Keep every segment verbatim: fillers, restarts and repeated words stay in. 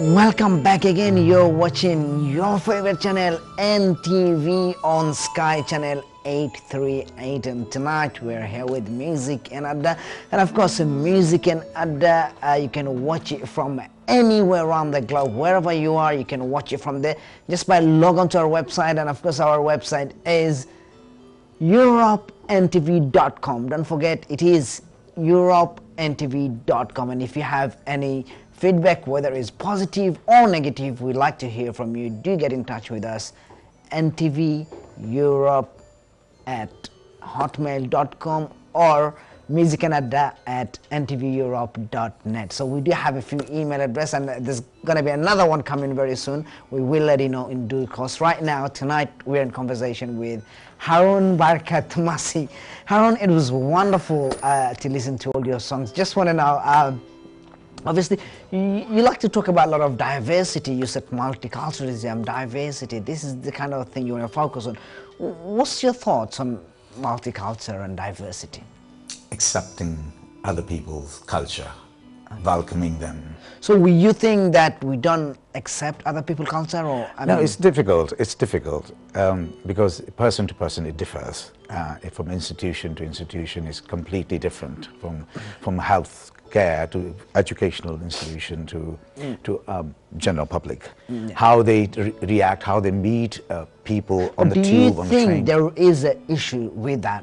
Welcome back again. You're watching your favorite channel N T V on Sky Channel eight thirty-eight, and tonight we're here with Music and Adda, and of course Music and Adda, uh, you can watch it from anywhere around the globe. Wherever you are, you can watch it from there just by log on to our website, and of course our website is Europe N T V dot com. Don't forget, it is Europe N T V dot com, and if you have any feedback, whether it's positive or negative, we'd like to hear from you. Do get in touch with us. N T V Europe at hotmail dot com or Music and Adda at N T V Europe dot net. So we do have a few email address, and there's gonna be another one coming very soon. We will let you know in due course. Right now, tonight, we're in conversation with Harun Barakat Masi. Harun, it was wonderful uh, to listen to all your songs. Just want to know, uh, obviously, you, you like to talk about a lot of diversity. You said multiculturalism, diversity. This is the kind of thing you want to focus on. What's your thoughts on multicultural and diversity? Accepting other people's culture, welcoming them. So will you think that we don't accept other people's culture? Or I No, mean, it's difficult. It's difficult um, because person to person it differs. Uh, from institution to institution is completely different. From from health care to educational institution to mm. to um, general public. Mm. How they re react, how they meet uh, people on but the do tube, you on the train. think there is an issue with that?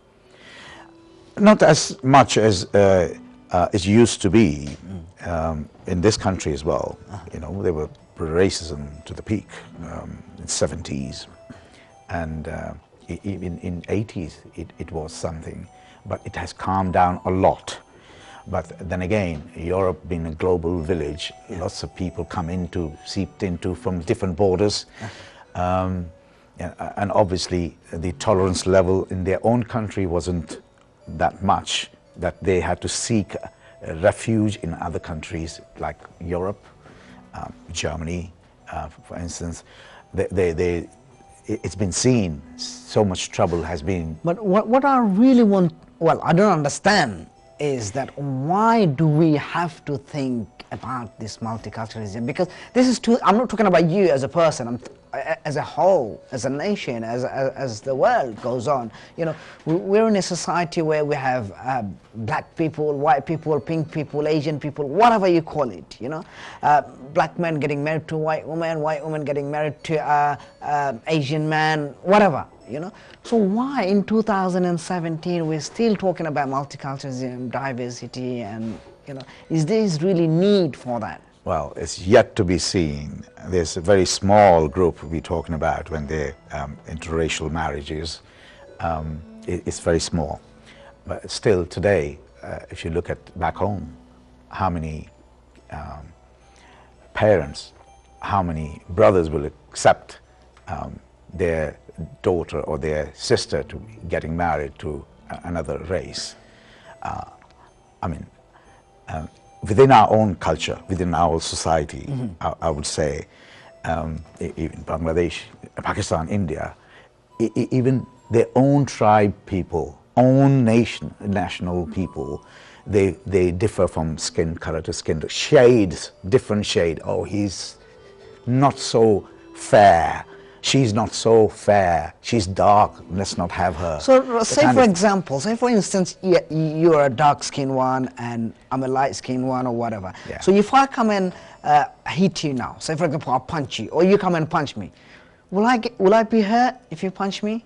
Not as much as uh, uh, it used to be um, in this country as well. Uh-huh. You know, there were racism to the peak um, in seventies, and uh, even in eighties it, it was something, but it has calmed down a lot. But then again, Europe being a global village, yeah. lots of people come into, seeped into from different borders. Um, and, and obviously the tolerance level in their own country wasn't that much, that they had to seek uh, refuge in other countries like Europe, um, Germany, uh, for instance. They, they, they, it's been seen, so much trouble has been. But what, what I really want, well, I don't understand, is that why do we have to think about this multiculturalism? Because this is too, I'm not talking about you as a person, I'm as a whole, as a nation, as, as, as the world goes on. You know, we're in a society where we have uh, black people, white people, pink people, Asian people, whatever you call it, you know. Uh, black men getting married to white woman, white woman getting married to uh, uh, Asian man, whatever, you know. So why in two thousand seventeen we're still talking about multiculturalism, diversity, and, you know, is there really need for that? Well, it's yet to be seen. There's a very small group we're talking about when they're um, interracial marriages. Um, it, it's very small. But still today, uh, if you look at back home, how many um, parents, how many brothers will accept um, their daughter or their sister to be getting married to another race? Uh, I mean, um, within our own culture, within our society, mm-hmm. I, I would say, um, even Bangladesh, Pakistan, India, e even their own tribe people, own nation, national people, they, they differ from skin color to skin, to shades, different shade. Oh, he's not so fair. She's not so fair. She's dark. Let's not have her. So, say for example, say for instance, you're a dark-skinned one and I'm a light-skinned one, or whatever. Yeah. So if I come and uh, hit you now, say for example, I'll punch you, or you come and punch me, will I get, will I be hurt if you punch me?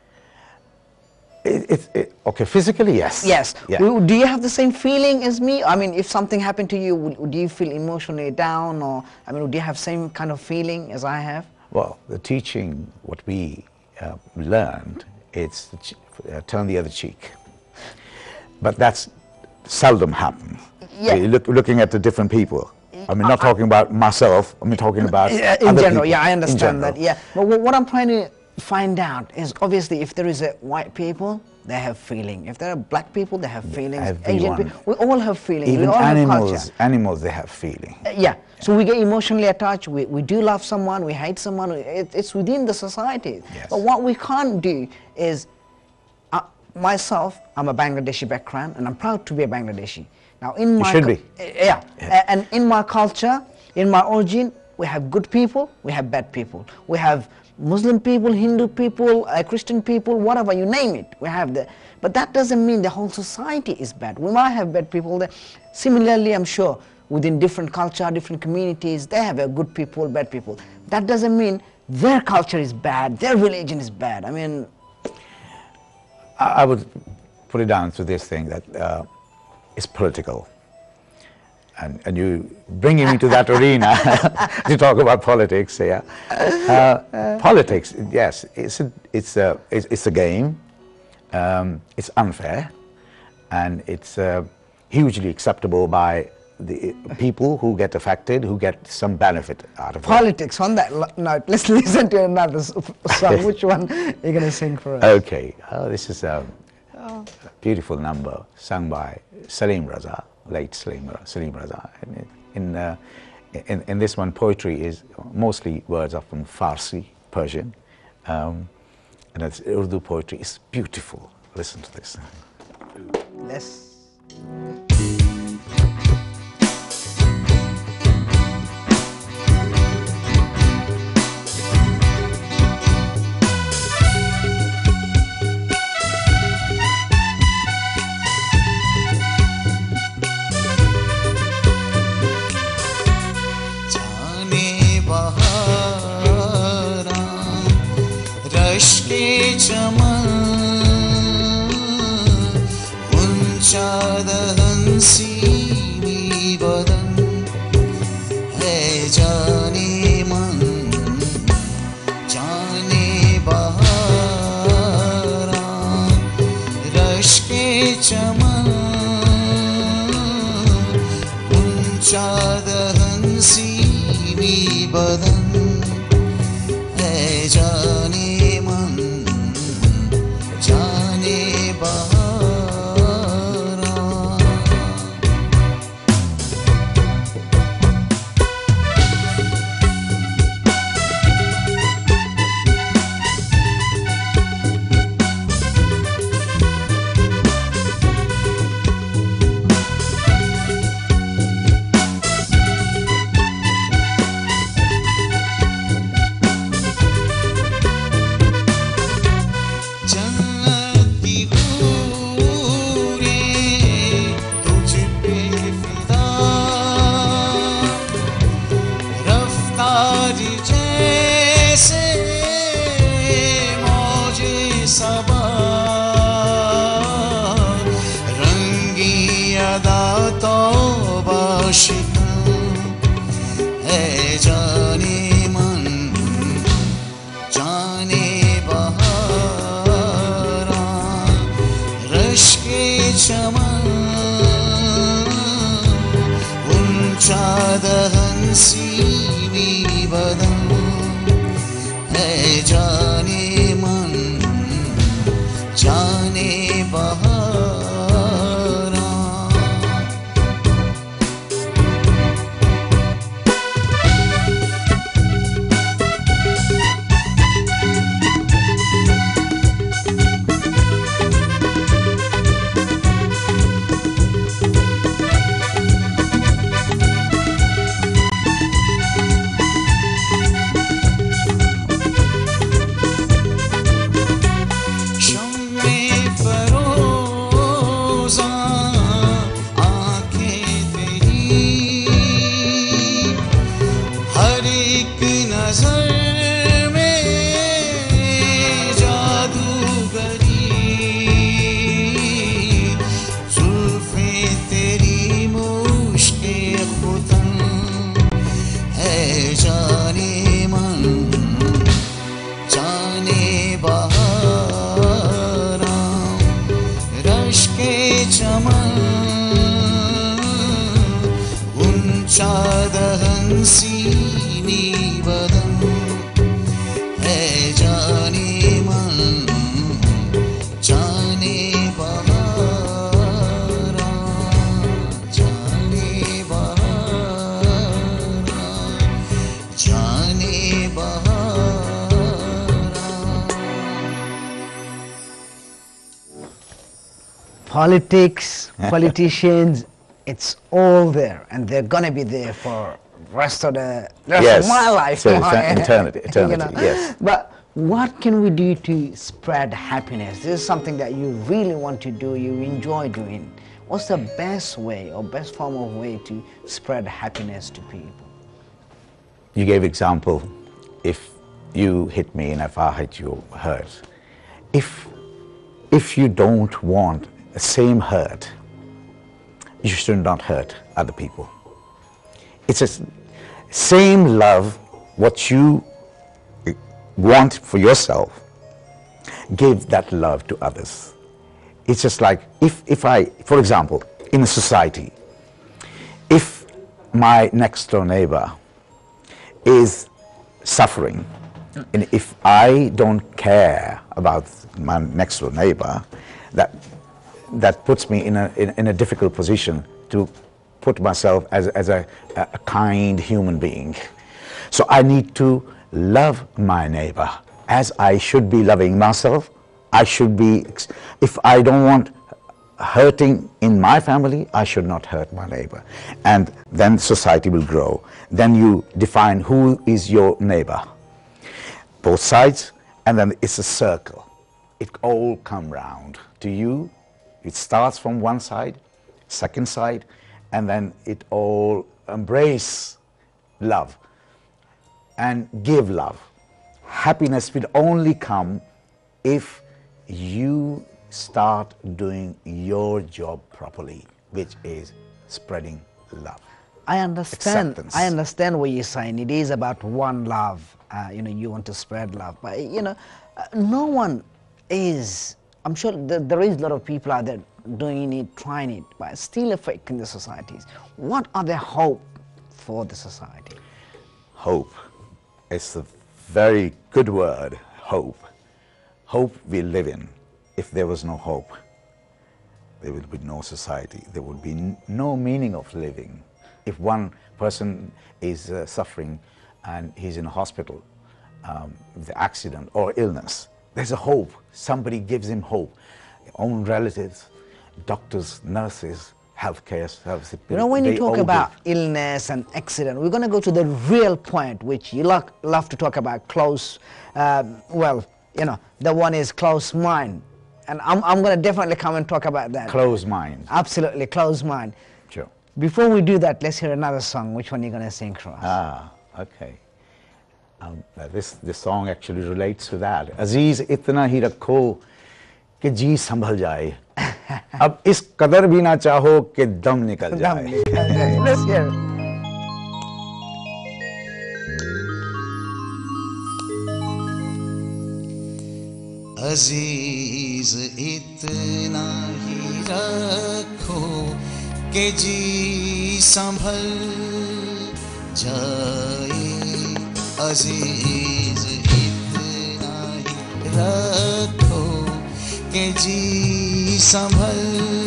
It, it, it, okay, physically, yes. Yes. Yeah. Do you have the same feeling as me? I mean, if something happened to you, would, do you feel emotionally down, or I mean, do you have same kind of feeling as I have? Well, the teaching, what we uh, learned, it's the uh, turn the other cheek. But that's seldom happens. Yeah. Look, looking at the different people. I mean, not uh, talking about myself, I mean talking about in other general, people. Yeah, I understand that, yeah. But what I'm trying to find out is, obviously, if there is a white people, they have feeling. If there are black people, they have feelings. Everyone. Asian people, we all have feelings. Even we all animals, have culture. animals, they have feeling. Uh, yeah. So we get emotionally attached, we, we do love someone, we hate someone, it, it's within the society. Yes. But what we can't do is, uh, myself, I'm a Bangladeshi background, and I'm proud to be a Bangladeshi. Now in my... You should be. Yeah. yeah. And in my culture, In my origin, we have good people, we have bad people. We have Muslim people, Hindu people, uh, Christian people, whatever, you name it, we have the. But that doesn't mean the whole society is bad. We might have bad people there. Similarly, I'm sure, within different culture, different communities, they have a good people, bad people. That doesn't mean their culture is bad, their religion is bad. I mean, I would put it down to this thing that uh, it's political. And, and you bringing me to that arena to talk about politics, yeah. Uh, politics, yes, it's a, it's a, it's, it's a game. Um, it's unfair, and it's uh, hugely acceptable by the people who get affected, who get some benefit out of politics, it. On that note, let's listen to another song. Which one are you going to sing for us? Okay, oh, this is a oh. beautiful number sung by Salim Raza. Late Salim, Salim Raza. In, in, uh, in, in this one, poetry is mostly words are from Farsi, Persian, um, and it's Urdu poetry is beautiful. Listen to this. Let's. हंसी बदन है जाने मन जाने बहारा rush के चमन उनचाद हंसी बदन है जाने मन जाने बहारा है जाने मन जाने बहारा रश के चमन उनचाद हंसी बदन है जाने मन जाने बहारा उनचाद हंसी बदन है जाने मन जाने बहारा जाने बहारा जाने बहारा Politics, politicians, it's all there, and they're gonna be there for rest of the rest Yes. of my life. So it's eternity, eternity, yes. But what can we do to spread happiness? This is something that you really want to do, you enjoy doing. What's the best way or best form of way to spread happiness to people? You gave example, if you hit me and if I hit you, hurt. If, if you don't want the same hurt, you should not hurt other people. It's a same love, what you want for yourself, give that love to others. It's just like, if, if I, for example, in a society, if my next door neighbor is suffering, and if I don't care about my next door neighbor, that, that puts me in a, in, in a difficult position to put myself as, as a, a kind human being. So I need to love my neighbor as I should be loving myself. I should be, if I don't want hurting in my family, I should not hurt my neighbor. And then society will grow. Then you define who is your neighbor. Both sides, and then it's a circle. It all come round to you. It starts from one side, second side, and then it all embrace love and give love. Happiness will only come if you start doing your job properly, which is spreading love. I understand. Acceptance. I understand what you're saying. It is about one love. Uh, you know, you want to spread love, but you know, uh, no one is. I'm sure that there is a lot of people out there doing it, trying it, but it's still affecting the societies. What are the hope for the society? Hope. It's a very good word, hope. Hope we live in. If there was no hope, there would be no society. There would be n no meaning of living. If one person is uh, suffering and he's in a hospital, um, the accident or illness, there's a hope. Somebody gives him hope. Own relatives, doctors, nurses, healthcare services. You know, when you they talk all about give. illness and accident, we're going to go to the real point, which you lo love to talk about, close, um, well, you know, the one is close mind. And I'm, I'm going to definitely come and talk about that. Close mind. Absolutely, close mind. Sure. Before we do that, let's hear another song. Which one are you going to sing for us? Ah, okay. Um, this, this song actually relates to that. Aziz itna hi rakho कि जी संभल जाए अब इस कदर भी ना चाहो कि दम निकल जाए. Let's hear it. अजीज इतना ही रखो कि जी संभल जाए अजीज इतना ही रखो कि जी संभल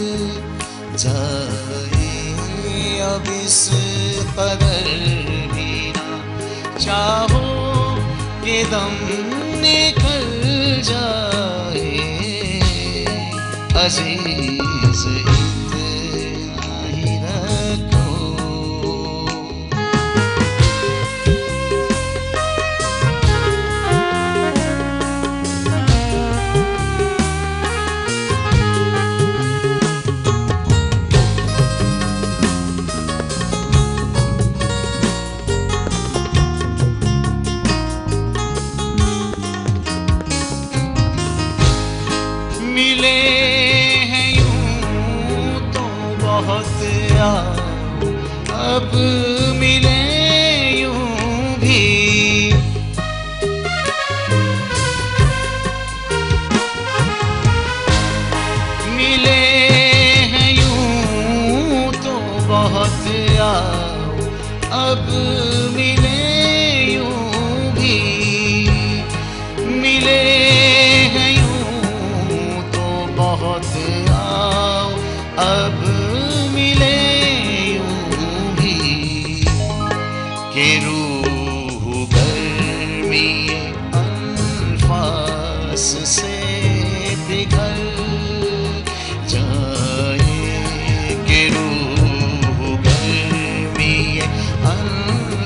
जाए अब इस कदर भी ना चाहो कि दम निकल जाए अजीज इतना ही रखो. मिले हैं यूं तो बहुत आओ अब मिले यूं भी मिले हैं यूं तो बहुत आओ अब मिले यूं भी मिले हैं बहुत आओ अब मिले यूं भी कि रूह गर्मी अनफास से पिघल जाए कि रूह गर्मी अनफास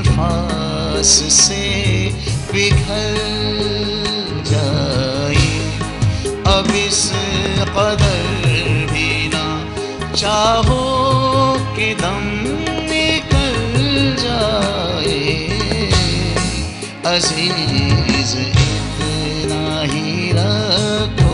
आपस से बिखर जाए, अब इस कदर भी ना चाहो कि दम निकल जाए। अजीज इतना ही रखो।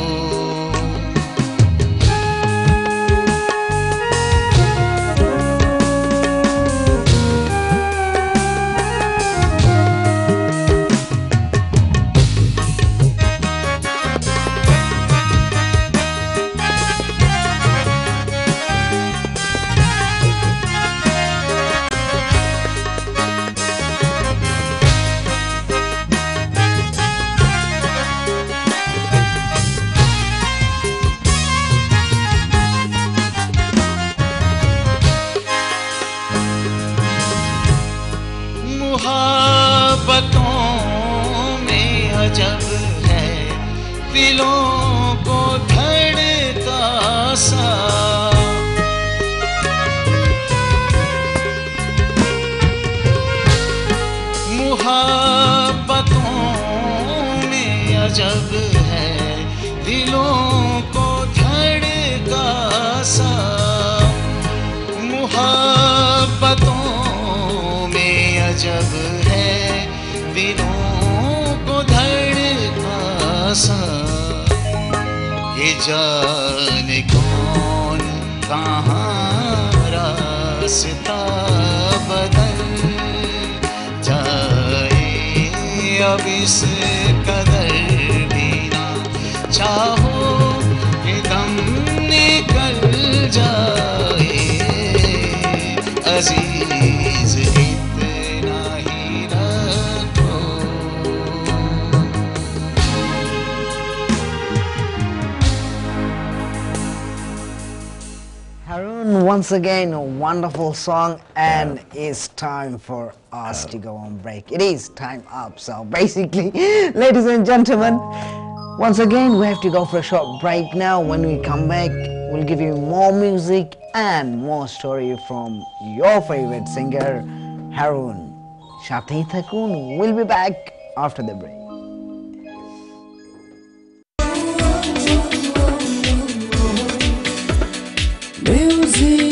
मुहब्बतों में अजब है दिलों को धड़का सा, मुहब्बतों में अजब है दिलों को धड़का सा, मुहब्बतों जब है दिलों को धड़का सा। ये जाने कौन कहाँ रास्ता बदल जाए, अब इस कदर भी ना चाहो कि दम निकल जाए। अजीज Harun, once again, a wonderful song, and it's time for us to go on break. It is time up, so basically, ladies and gentlemen, once again, we have to go for a short break now. When we come back, we'll give you more music and more story from your favorite singer, Harun. Shati Thakun. We'll be back after the break. Music.